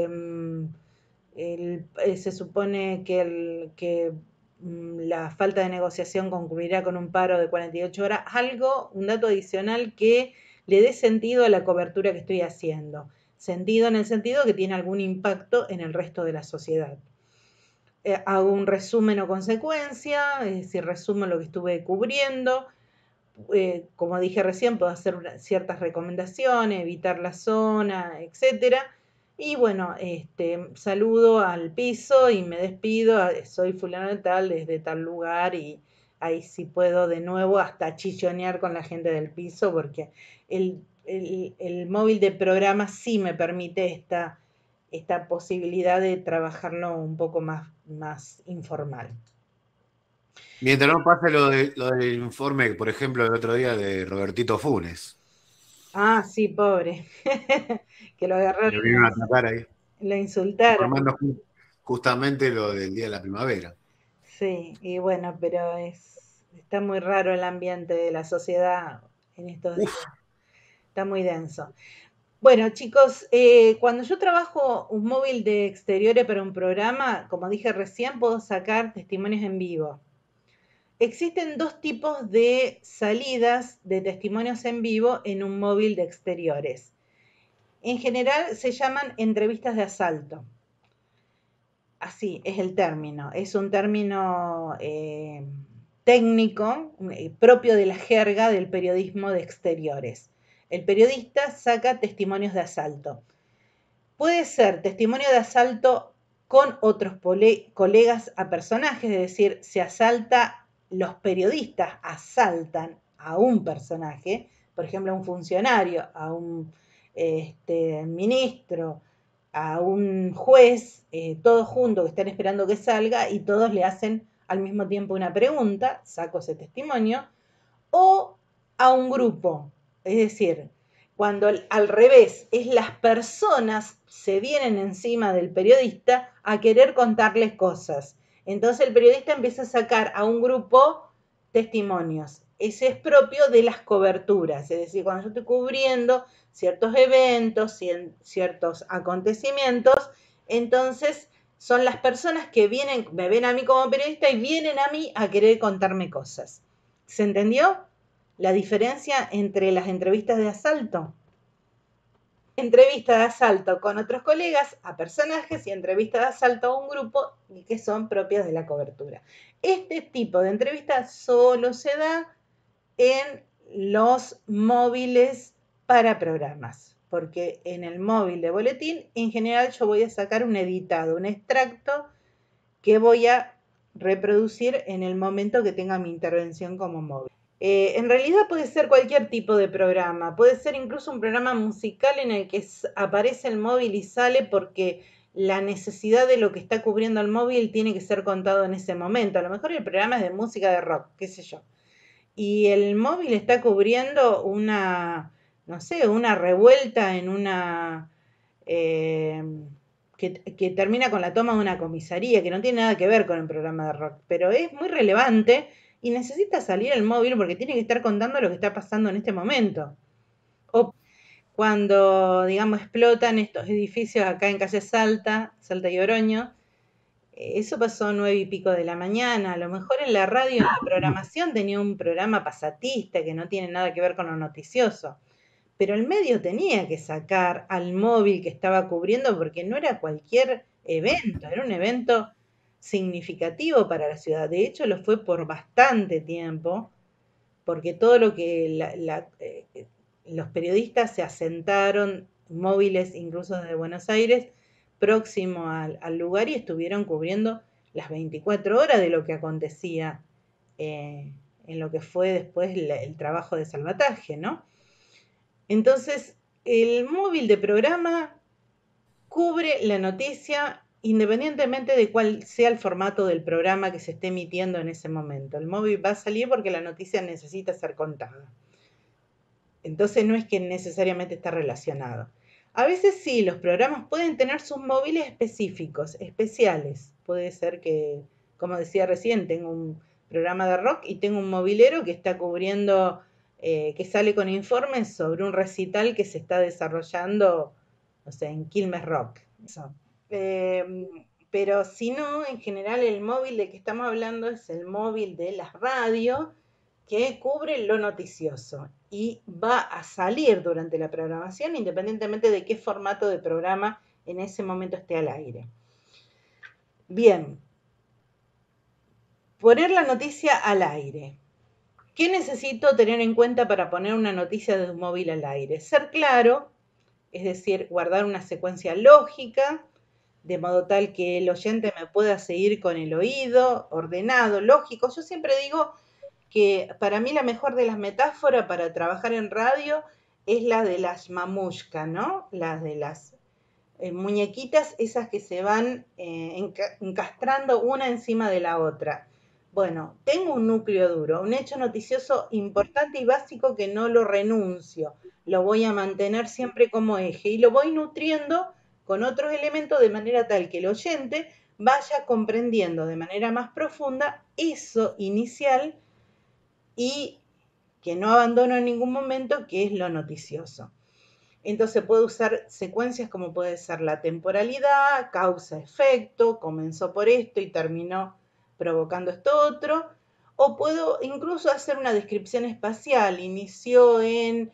se supone que la falta de negociación concluirá con un paro de 48 horas, un dato adicional que le dé sentido a la cobertura que estoy haciendo. Sentido en el sentido que tiene algún impacto en el resto de la sociedad. Hago un resumen o consecuencia, es decir, resumo lo que estuve cubriendo. Como dije recién, puedo hacer ciertas recomendaciones, evitar la zona, etcétera. Y bueno, saludo al piso y me despido. Soy fulano de tal, desde tal lugar, y ahí sí puedo de nuevo hasta chichonear con la gente del piso, porque el móvil de programa sí me permite esta posibilidad de trabajarlo un poco más informal. Mientras no pase lo del informe, por ejemplo, el otro día de Robertito Funes. Ah, sí, pobre. Que lo agarraron. Lo vinieron a atacar ahí. Lo insultaron. Informando justamente lo del Día de la Primavera. Sí, y bueno, pero está muy raro el ambiente de la sociedad en estos días. Está muy denso. Bueno, chicos, cuando yo trabajo un móvil de exteriores para un programa, como dije recién, puedo sacar testimonios en vivo. Existen dos tipos de salidas de testimonios en vivo en un móvil de exteriores. En general se llaman entrevistas de asalto. Así es el término. Es un término técnico propio de la jerga del periodismo de exteriores. El periodista saca testimonios de asalto. Puede ser testimonio de asalto con otros colegas a personajes, es decir, los periodistas asaltan a un personaje, por ejemplo, a un funcionario, a un ministro, a un juez, todos juntos que están esperando que salga y todos le hacen al mismo tiempo una pregunta, saco ese testimonio, o a un grupo, es decir, cuando al revés es las personas se vienen encima del periodista a querer contarles cosas. Entonces el periodista empieza a sacar a un grupo testimonios. Ese es propio de las coberturas, es decir, cuando yo estoy cubriendo ciertos eventos, ciertos acontecimientos, entonces son las personas que me ven a mí como periodista y vienen a mí a querer contarme cosas. ¿Se entendió la diferencia entre las entrevistas de asalto? Entrevista de asalto con otros colegas a personajes y entrevista de asalto a un grupo que son propias de la cobertura. Este tipo de entrevista solo se da en los móviles para programas, porque en el móvil de boletín, en general yo voy a sacar un editado, un extracto que voy a reproducir en el momento que tenga mi intervención como móvil. En realidad puede ser cualquier tipo de programa, puede ser incluso un programa musical en el que aparece el móvil y sale porque la necesidad de lo que está cubriendo el móvil tiene que ser contado en ese momento. A lo mejor el programa es de música de rock, qué sé yo. Y el móvil está cubriendo una revuelta en una... que termina con la toma de una comisaría, que no tiene nada que ver con el programa de rock, pero es muy relevante y necesita salir el móvil porque tiene que estar contando lo que está pasando en este momento. O cuando, digamos, explotan estos edificios acá en calle Salta y Oroño, eso pasó 9 y pico de la mañana. A lo mejor en la radio, en la programación, tenía un programa pasatista que no tiene nada que ver con lo noticioso. Pero el medio tenía que sacar al móvil que estaba cubriendo porque no era cualquier evento, era un evento significativo para la ciudad. De hecho, lo fue por bastante tiempo, porque todo lo que los periodistas se asentaron, móviles incluso desde Buenos Aires, próximo al lugar y estuvieron cubriendo las 24 horas de lo que acontecía en lo que fue después el trabajo de salvataje, ¿no? Entonces, el móvil de programa cubre la noticia independientemente de cuál sea el formato del programa que se esté emitiendo en ese momento. El móvil va a salir porque la noticia necesita ser contada. Entonces no es que necesariamente está relacionado. A veces sí, los programas pueden tener sus móviles específicos, especiales. Puede ser que, como decía recién, tengo un programa de rock y tengo un movilero que está cubriendo, que sale con informes sobre un recital que se está desarrollando, no sé, en Quilmes Rock. Eso. Pero si no, en general el móvil de que estamos hablando es el móvil de las radios que cubre lo noticioso y va a salir durante la programación independientemente de qué formato de programa en ese momento esté al aire. Bien, poner la noticia al aire. ¿Qué necesito tener en cuenta para poner una noticia de un móvil al aire? Ser claro, es decir, guardar una secuencia lógica, de modo tal que el oyente me pueda seguir con el oído, ordenado, lógico. Yo siempre digo que para mí la mejor de las metáforas para trabajar en radio es la de las mamushkas, ¿no? Las de las muñequitas, esas que se van encastrando una encima de la otra. Bueno, tengo un núcleo duro, un hecho noticioso importante y básico que no lo renuncio, lo voy a mantener siempre como eje y lo voy nutriendo con otros elementos de manera tal que el oyente vaya comprendiendo de manera más profunda eso inicial y que no abandono en ningún momento, que es lo noticioso. Entonces puedo usar secuencias como puede ser la temporalidad, causa-efecto, comenzó por esto y terminó provocando esto otro, o puedo incluso hacer una descripción espacial, inició en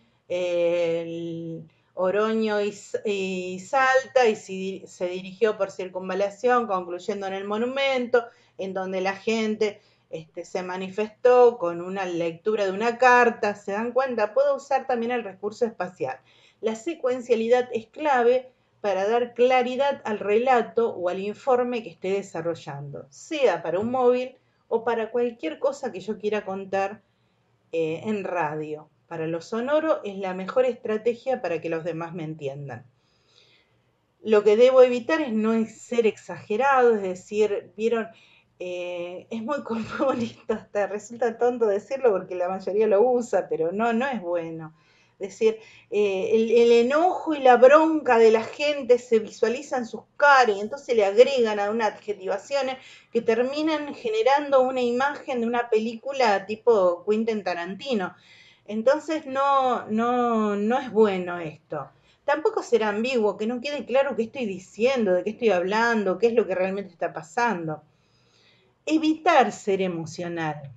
Oroño y Salta y se dirigió por circunvalación, concluyendo en el monumento, en donde la gente se manifestó con una lectura de una carta, ¿se dan cuenta? Puedo usar también el recurso espacial. La secuencialidad es clave para dar claridad al relato o al informe que esté desarrollando, sea para un móvil o para cualquier cosa que yo quiera contar en radio. Para lo sonoro es la mejor estrategia para que los demás me entiendan. Lo que debo evitar es no ser exagerado, es decir, vieron, es muy bonito, hasta resulta tonto decirlo porque la mayoría lo usa, pero no es bueno. Es decir, el enojo y la bronca de la gente se visualiza en sus caras y entonces le agregan a unas adjetivaciones que terminan generando una imagen de una película tipo Quentin Tarantino. Entonces no es bueno esto. Tampoco ser ambiguo, que no quede claro qué estoy diciendo, de qué estoy hablando, qué es lo que realmente está pasando. Evitar ser emocional.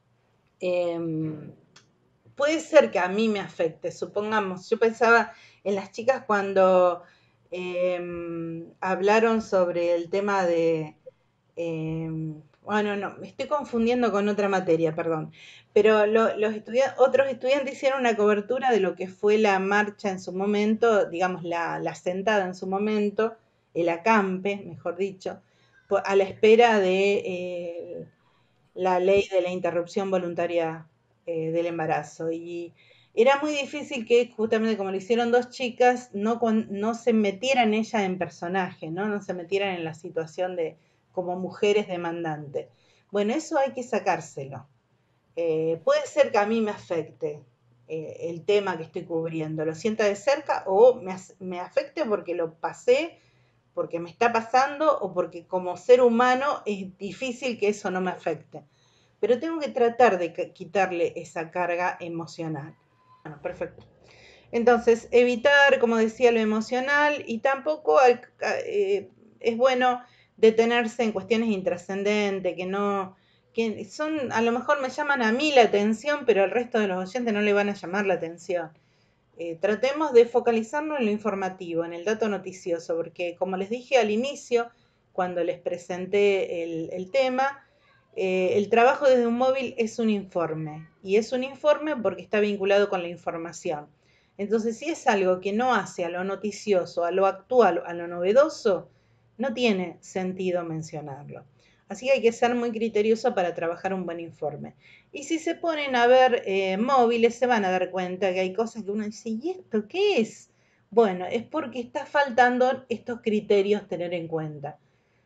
Puede ser que a mí me afecte, supongamos, yo pensaba en las chicas cuando hablaron sobre el tema de, bueno, no, me estoy confundiendo con otra materia, perdón, pero otros estudiantes hicieron una cobertura de lo que fue la marcha en su momento, digamos, la sentada en su momento, el acampe, mejor dicho, a la espera de la ley de la interrupción voluntaria del embarazo. Y era muy difícil que, justamente como lo hicieron dos chicas, no se metieran ellas en personaje, no se metieran en la situación de como mujeres demandantes. Bueno, eso hay que sacárselo. Puede ser que a mí me afecte el tema que estoy cubriendo, lo sienta de cerca o me afecte porque lo pasé, porque me está pasando o porque como ser humano es difícil que eso no me afecte. Pero tengo que tratar de quitarle esa carga emocional. Bueno, perfecto. Entonces, evitar, como decía, lo emocional y tampoco es bueno detenerse en cuestiones intrascendentes, que son, a lo mejor me llaman a mí la atención, pero al resto de los oyentes no le van a llamar la atención. Tratemos de focalizarnos en lo informativo, en el dato noticioso, porque como les dije al inicio, cuando les presenté el tema, el trabajo desde un móvil es un informe, y es un informe porque está vinculado con la información. Entonces, si es algo que no hace a lo noticioso, a lo actual, a lo novedoso, no tiene sentido mencionarlo. Así que hay que ser muy criterioso para trabajar un buen informe. Y si se ponen a ver móviles, se van a dar cuenta que hay cosas que uno dice, ¿y esto qué es? Bueno, es porque está faltando estos criterios tener en cuenta.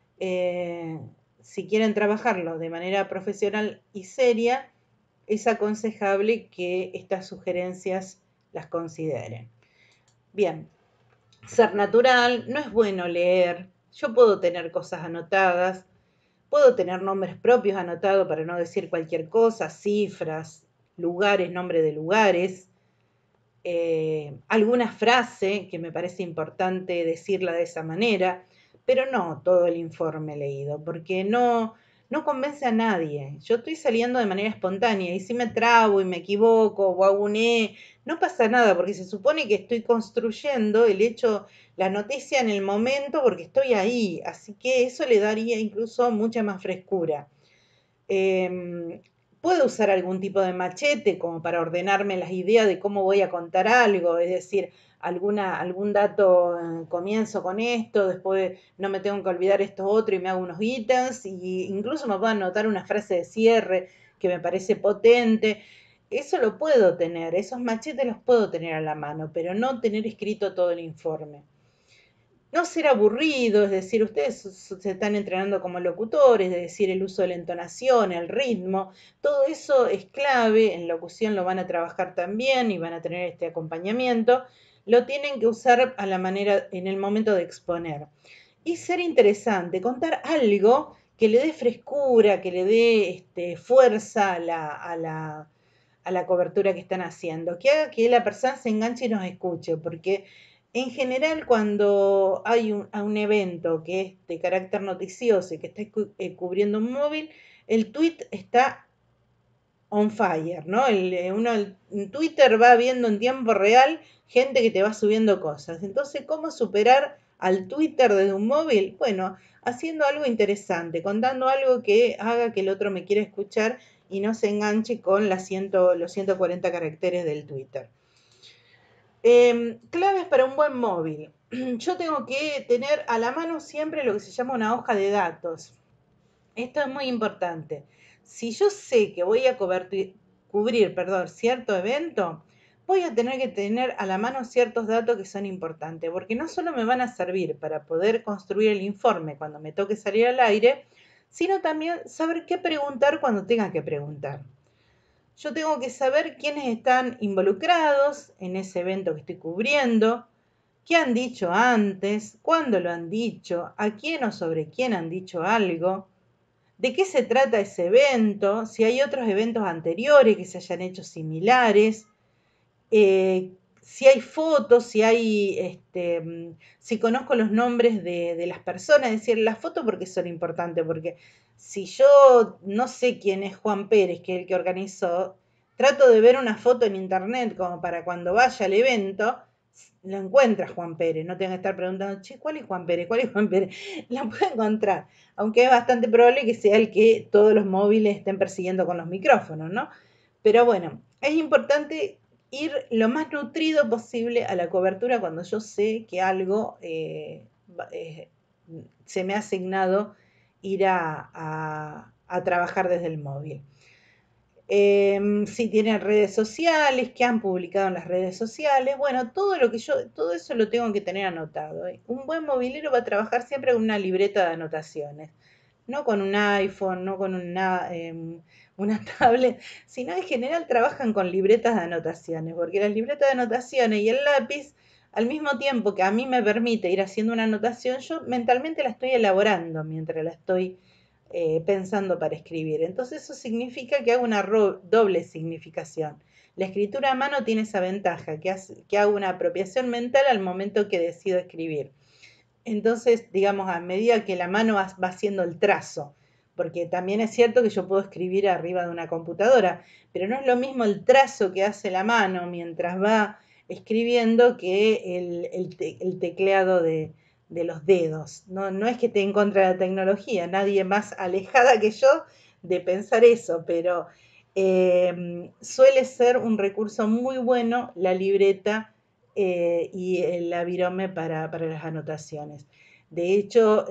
Si quieren trabajarlo de manera profesional y seria, es aconsejable que estas sugerencias las consideren. Bien, ser natural, no es bueno leer. Yo puedo tener cosas anotadas, puedo tener nombres propios anotados para no decir cualquier cosa, cifras, lugares, nombre de lugares, alguna frase que me parece importante decirla de esa manera, pero no todo el informe leído, porque no convence a nadie. Yo estoy saliendo de manera espontánea y si me trabo y me equivoco o hago un no pasa nada, porque se supone que estoy construyendo el hecho, la noticia en el momento porque estoy ahí, así que eso le daría incluso mucha más frescura. Puedo usar algún tipo de machete como para ordenarme las ideas de cómo voy a contar algo, es decir, algún dato, comienzo con esto, después no me tengo que olvidar esto otro y me hago unos ítems, y incluso me puedo anotar una frase de cierre que me parece potente. Eso lo puedo tener, esos machetes los puedo tener a la mano, pero no tener escrito todo el informe. No ser aburrido, es decir, ustedes se están entrenando como locutores, es decir, el uso de la entonación, el ritmo, todo eso es clave, en locución lo van a trabajar también y van a tener este acompañamiento, lo tienen que usar a la manera, en el momento de exponer. Y ser interesante, contar algo que le dé frescura, que le dé fuerza a la cobertura que están haciendo, que haga que la persona se enganche y nos escuche, porque en general, cuando hay un evento que es de carácter noticioso y que está cubriendo un móvil, el tweet está on fire, ¿no? En Twitter va viendo en tiempo real gente que te va subiendo cosas. Entonces, ¿cómo superar al Twitter desde un móvil? Bueno, haciendo algo interesante, contando algo que haga que el otro me quiera escuchar y no se enganche con los 140 caracteres del Twitter. Claves para un buen móvil. Yo tengo que tener a la mano siempre lo que se llama una hoja de datos. Esto es muy importante. Si yo sé que voy a cubrir, cierto evento, voy a tener que tener a la mano ciertos datos que son importantes, porque no solo me van a servir para poder construir el informe cuando me toque salir al aire, sino también saber qué preguntar cuando tenga que preguntar. Yo tengo que saber quiénes están involucrados en ese evento que estoy cubriendo, qué han dicho antes, cuándo lo han dicho, a quién o sobre quién han dicho algo, de qué se trata ese evento, si hay otros eventos anteriores que se hayan hecho similares, si hay fotos, si conozco los nombres de las personas, es decir, las fotos porque son importantes, porque si yo no sé quién es Juan Pérez, que es el que organizó, trato de ver una foto en internet como para cuando vaya al evento, lo encuentra Juan Pérez, no tengo que estar preguntando, che, ¿cuál es Juan Pérez? ¿Cuál es Juan Pérez? La puedo encontrar, aunque es bastante probable que sea el que todos los móviles estén persiguiendo con los micrófonos, ¿no? Pero bueno, es importante ir lo más nutrido posible a la cobertura cuando yo sé que algo se me ha asignado ir a trabajar desde el móvil. Si tienen redes sociales, qué han publicado en las redes sociales, bueno, todo eso lo tengo que tener anotado. Un buen movilero va a trabajar siempre con una libreta de anotaciones, no con un iPhone, no con una tablet, sino en general trabajan con libretas de anotaciones, porque las libretas de anotaciones y el lápiz, al mismo tiempo que a mí me permite ir haciendo una anotación, yo mentalmente la estoy elaborando mientras la estoy pensando para escribir. Entonces eso significa que hago una doble significación. La escritura a mano tiene esa ventaja, que hago una apropiación mental al momento que decido escribir. Entonces, digamos, a medida que la mano va haciendo el trazo, porque también es cierto que yo puedo escribir arriba de una computadora, pero no es lo mismo el trazo que hace la mano mientras va escribiendo que el tecleado de los dedos. No es que esté en contra de la tecnología, nadie más alejada que yo de pensar eso, pero suele ser un recurso muy bueno la libreta y el avirome para las anotaciones. De hecho,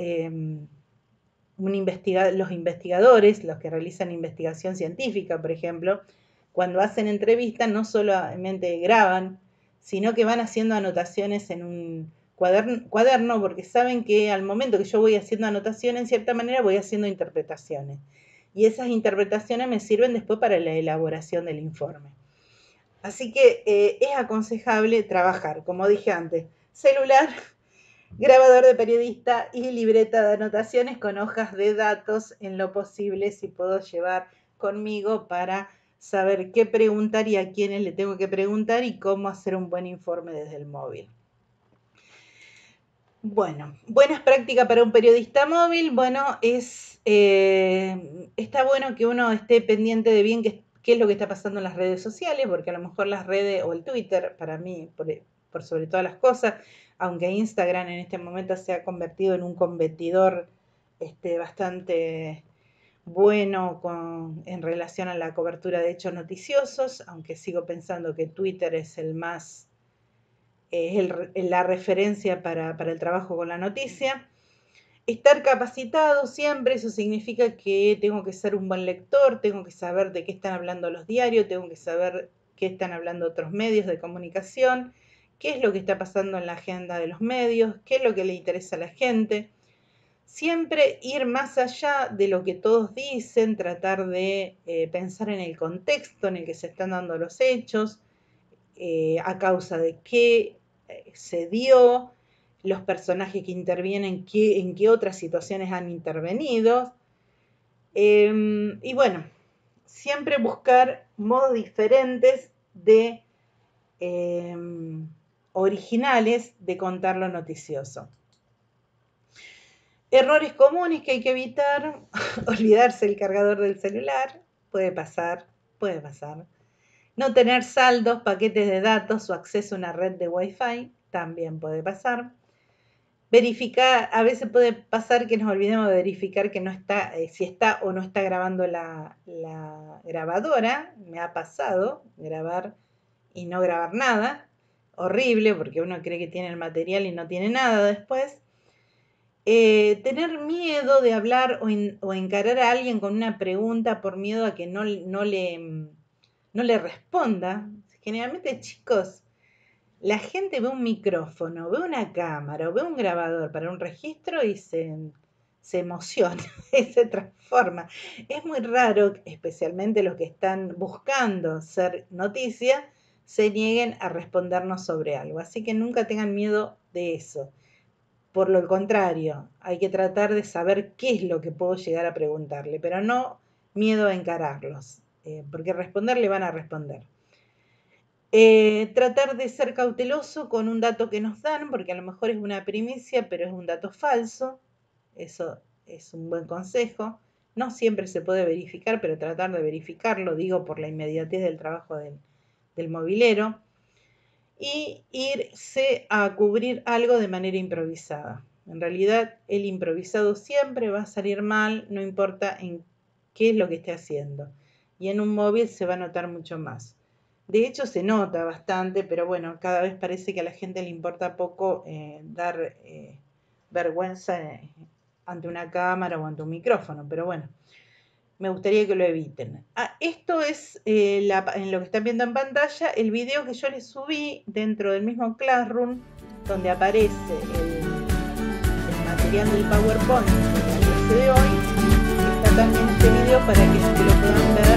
los investigadores, los que realizan investigación científica, por ejemplo, cuando hacen entrevistas no solamente graban, sino que van haciendo anotaciones en un cuaderno, porque saben que al momento que yo voy haciendo anotaciones, en cierta manera voy haciendo interpretaciones. Y esas interpretaciones me sirven después para la elaboración del informe. Así que es aconsejable trabajar, como dije antes, celular, grabador de periodista y libreta de anotaciones con hojas de datos en lo posible, si puedo llevar conmigo para saber qué preguntar y a quiénes le tengo que preguntar y cómo hacer un buen informe desde el móvil. Bueno, buenas prácticas para un periodista móvil. Bueno, está bueno que uno esté pendiente de bien qué es lo que está pasando en las redes sociales, porque a lo mejor las redes o el Twitter, para mí, por sobre todas las cosas, aunque Instagram en este momento se ha convertido en un competidor bastante bueno en relación a la cobertura de hechos noticiosos, aunque sigo pensando que Twitter es la referencia para el trabajo con la noticia. Estar capacitado siempre, eso significa que tengo que ser un buen lector, tengo que saber de qué están hablando los diarios, tengo que saber qué están hablando otros medios de comunicación, qué es lo que está pasando en la agenda de los medios, qué es lo que le interesa a la gente. Siempre ir más allá de lo que todos dicen, tratar de pensar en el contexto en el que se están dando los hechos, a causa de qué se dio, los personajes que intervienen, en qué otras situaciones han intervenido. Y bueno, siempre buscar modos diferentes originales de contar lo noticioso. Errores comunes que hay que evitar: olvidarse el cargador del celular, puede pasar. No tener saldos, paquetes de datos o acceso a una red de Wi-Fi, también puede pasar. verificar, a veces puede pasar que nos olvidemos de verificar que no está, si está o no está grabando la grabadora. Me ha pasado grabar y no grabar nada. Horrible, porque uno cree que tiene el material y no tiene nada después. Tener miedo de hablar o encarar a alguien con una pregunta por miedo a que no le responda. Generalmente, chicos, la gente ve un micrófono, ve una cámara o ve un grabador para un registro y se emociona y se transforma. Es muy raro, especialmente los que están buscando ser noticia, se nieguen a respondernos sobre algo. Así que nunca tengan miedo de eso. Por lo contrario, hay que tratar de saber qué es lo que puedo llegar a preguntarle, pero no miedo a encararlos, porque responderle van a responder. Tratar de ser cauteloso con un dato que nos dan, porque a lo mejor es una primicia, pero es un dato falso. Eso es un buen consejo. No siempre se puede verificar, pero tratar de verificarlo, digo, por la inmediatez del trabajo del movilero. Y irse a cubrir algo de manera improvisada. En realidad, el improvisado siempre va a salir mal, no importa en qué es lo que esté haciendo. Y en un móvil se va a notar mucho más. De hecho, se nota bastante, pero bueno, cada vez parece que a la gente le importa poco dar vergüenza ante una cámara o ante un micrófono, pero bueno, me gustaría que lo eviten. Esto es en lo que están viendo en pantalla, el video que yo les subí dentro del mismo Classroom, donde aparece el material del PowerPoint de la clase de hoy. Está también este video para que lo puedan ver